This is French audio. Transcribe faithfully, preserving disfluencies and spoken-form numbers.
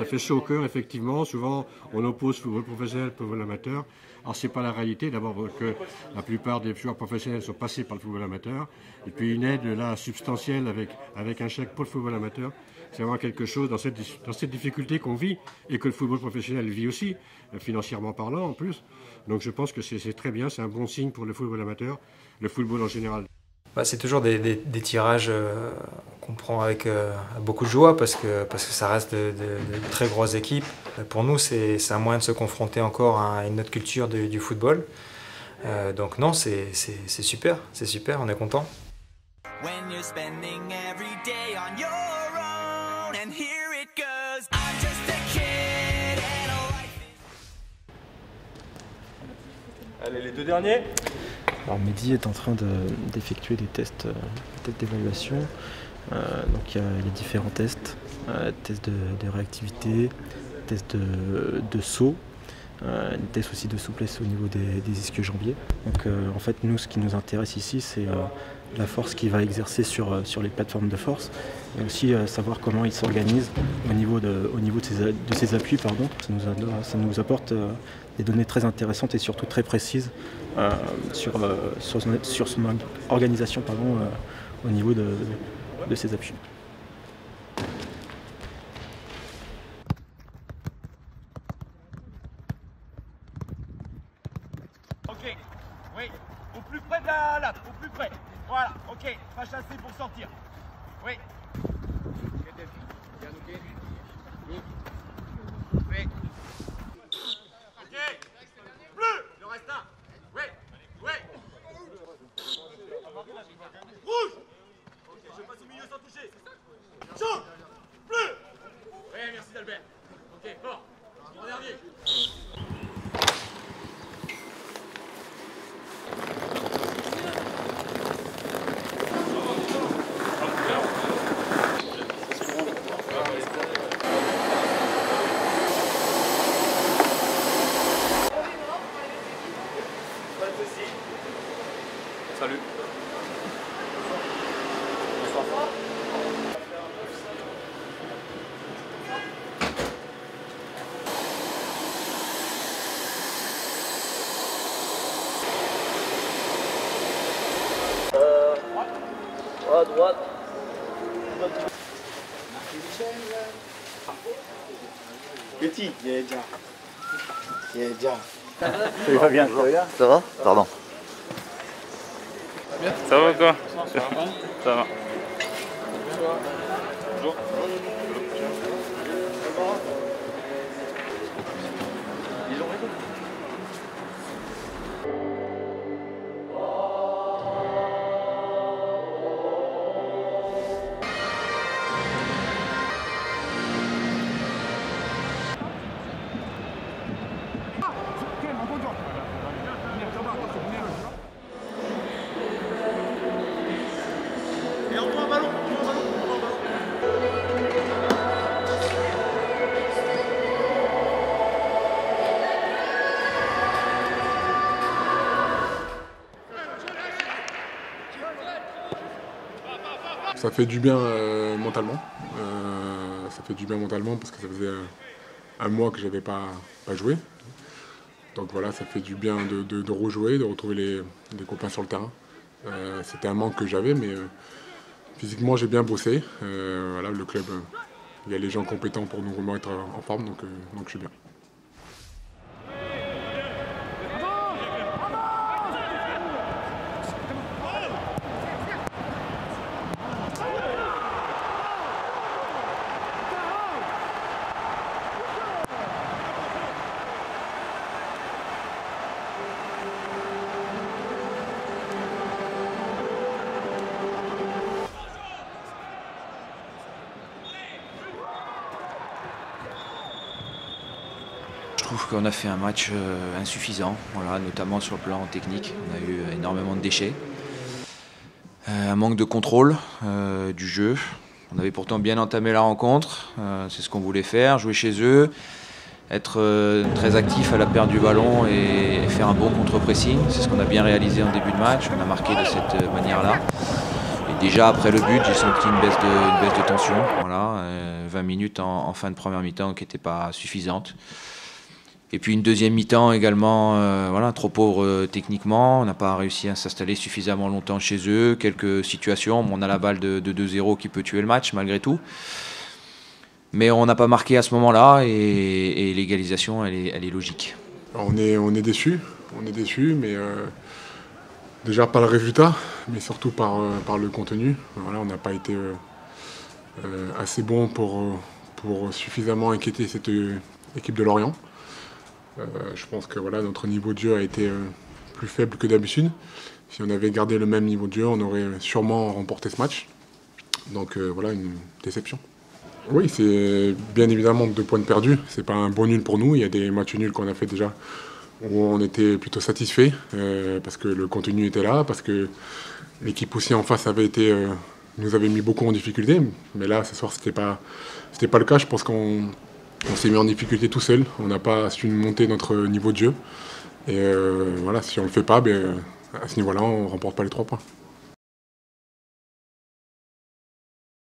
fait chaud au cœur, effectivement. Souvent, on oppose football professionnel et football amateur. Alors, ce n'est pas la réalité. D'abord, que la plupart des joueurs professionnels sont passés par le football amateur. Et puis, une aide là substantielle avec, avec un chèque pour le football amateur. C'est vraiment quelque chose dans cette, dans cette difficulté qu'on vit et que le football professionnel vit aussi, financièrement parlant en plus. Donc, je pense que c'est très bien. C'est un bon signe pour le football amateur, le football en général. Bah, c'est toujours des, des, des tirages euh, qu'on prend avec euh, beaucoup de joie parce que, parce que ça reste de, de, de très grosses équipes. Pour nous, c'est un moyen de se confronter encore à une autre culture du, du football. Euh, donc non, c'est super, c'est super, on est content. Allez, les deux derniers. Alors Mehdi est en train d'effectuer de, des tests d'évaluation. Euh, donc il y, y a différents tests, euh, tests de, de réactivité, tests de, de saut, euh, des tests aussi de souplesse au niveau des, des ischio-jambiers. Donc euh, en fait nous ce qui nous intéresse ici c'est euh, la force qu'il va exercer sur, sur les plateformes de force et aussi euh, savoir comment il s'organise au niveau de, au niveau de, ses, de ses appuis. Pardon. Ça, nous, ça nous apporte euh, des données très intéressantes et surtout très précises euh, sur, euh, sur, son, sur son organisation pardon, euh, au niveau de, de, de ses appuis. Ok, oui, au plus près de la latte, au plus près. Voilà, ok, pas chasser pour sortir. Oui. Oui. Ok. Bleu, le reste là. Oui, oui. Rouge. Ok, je passe au milieu sans toucher. Jaune. Bleu. Oui, merci d'Albert. Ok, fort. En dernier. Salut. Bonsoir. Euh, à droite. Petit, il est déjà. Il est déjà. Ça va bien, ça va bien. Ça va? Pardon. Ça va quoi? Ça va. Ça va. Bonjour. Ils ont raison. Et on prend un ballon, on prend un ballon, on prend un ballon. Ça fait du bien euh, mentalement. Euh, ça fait du bien mentalement parce que ça faisait un, un mois que je n'avais pas, pas joué. Donc voilà, ça fait du bien de, de, de rejouer, de retrouver les, les copains sur le terrain. Euh, C'était un manque que j'avais, mais euh, physiquement j'ai bien bossé. Euh, voilà, le club, euh, il y a les gens compétents pour nous remettre en forme, donc, euh, donc je suis bien. Je trouve qu'on a fait un match euh, insuffisant, voilà, notamment sur le plan technique. On a eu énormément de déchets, euh, un manque de contrôle euh, du jeu. On avait pourtant bien entamé la rencontre, euh, c'est ce qu'on voulait faire, jouer chez eux, être euh, très actif à la perte du ballon et, et faire un bon contre-pressing. C'est ce qu'on a bien réalisé en début de match, on a marqué de cette manière-là. Et déjà après le but, j'ai senti une baisse de, une baisse de tension. Voilà, euh, vingt minutes en, en fin de première mi-temps qui n'était pas suffisante. Et puis une deuxième mi-temps également, euh, voilà, trop pauvre euh, techniquement. On n'a pas réussi à s'installer suffisamment longtemps chez eux. Quelques situations, on a la balle de, de deux zéro qui peut tuer le match malgré tout. Mais on n'a pas marqué à ce moment-là et, et l'égalisation, elle est, elle est logique. On est, on est déçus, on est déçus, mais euh, déjà par le résultat, mais surtout par, euh, par le contenu. Voilà, on n'a pas été euh, euh, assez bon pour, pour suffisamment inquiéter cette euh, équipe de Lorient. Euh, je pense que voilà, notre niveau de jeu a été euh, plus faible que d'habitude. Si on avait gardé le même niveau de jeu, on aurait sûrement remporté ce match. Donc euh, voilà, une déception. Oui, c'est bien évidemment deux points de perdus. C'est pas un bon nul pour nous. Il y a des matchs nuls qu'on a fait déjà où on était plutôt satisfait euh, parce que le contenu était là, parce que l'équipe aussi en face avait été, euh, nous avait mis beaucoup en difficulté. Mais là, ce soir, c'était pas, c'était pas le cas. Je pense qu'on on s'est mis en difficulté tout seul. On n'a pas su monter notre niveau de jeu. Et euh, voilà, si on le fait pas, ben, à ce niveau-là, on remporte pas les trois points.